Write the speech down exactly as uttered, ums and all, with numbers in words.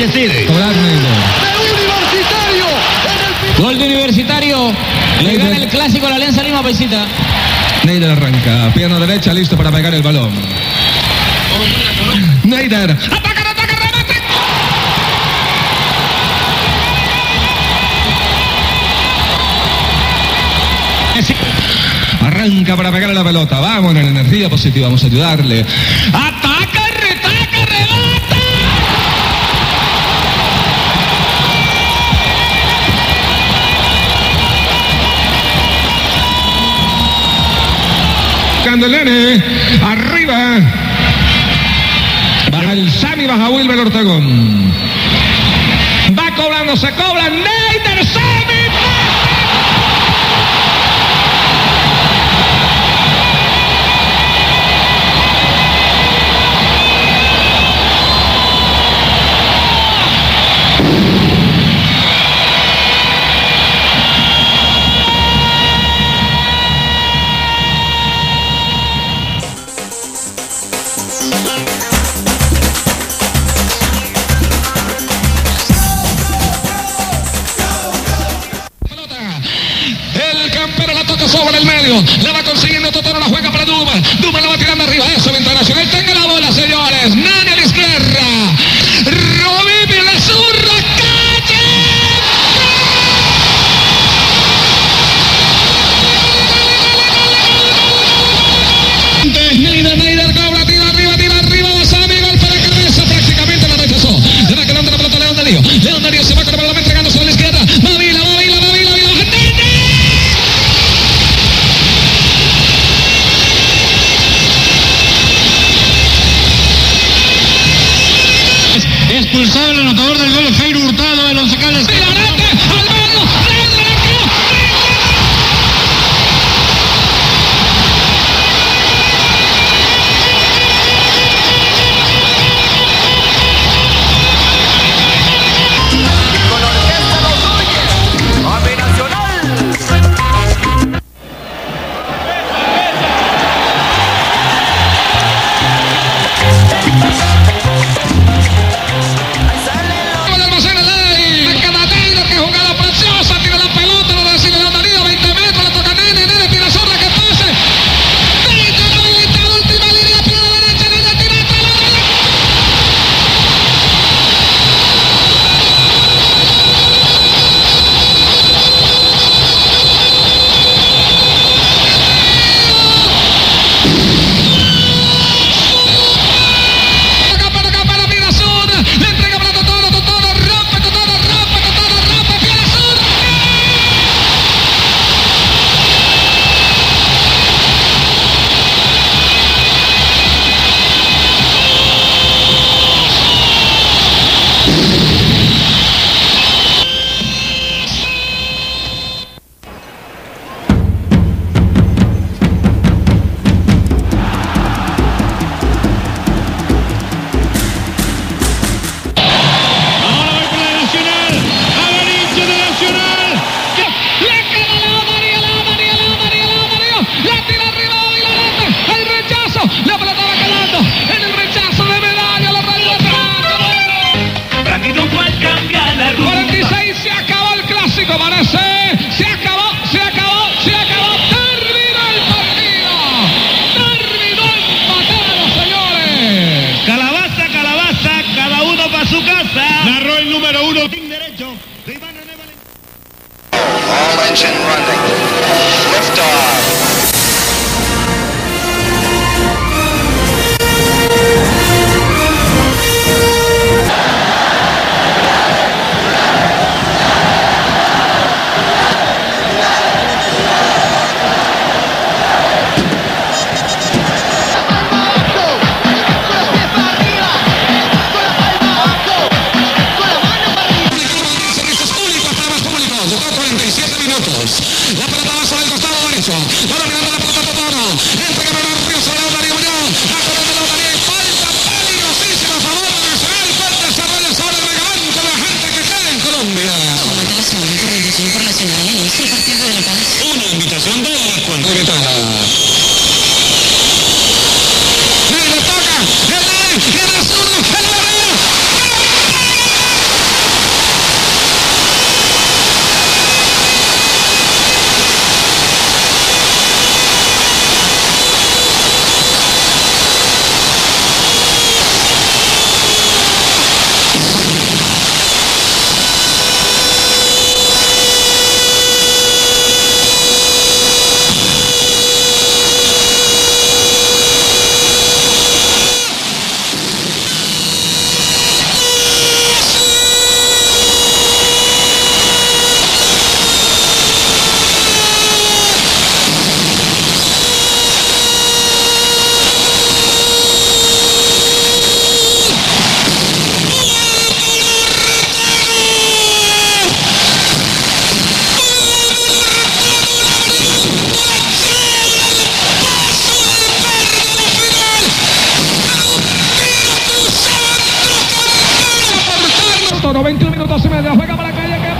decir. Cobrar Neider. Universitario. Gol de Universitario. Le gana el clásico a la Alianza Lima, paisita. Neider arranca. Pierna derecha, listo para pegar el balón. Neider. ¡Ataca, ataca, remate! Arranca para pegarle la pelota. Vamos en la energía positiva. Vamos a ayudarle. ¡Ataca, retaca, rebata! Candelene. Arriba. Baja el Sami, baja Wilber Ortegón. Va cobrando, se cobra. Neider, Sami. Sobre el medio, la va consiguiendo Totoro, la juega para Duma, Duma la va tirando arriba, eso es internacional, tenga la bola, señores, Nani a la izquierda, Robibi a la zurra, calle. Neider, Neider cobra, tira arriba, tira arriba, Basami, golpe de cabeza, prácticamente la rechazó, le va quedando la pelota a León Darío, León Darío se va con la pelota entregando sobre la izquierda, Mavila, Mavila, Mavila, Mavila, expulsado el anotador del gol, Jairo Hurtado, el Once Caldas. dos y medio, juega para la calle que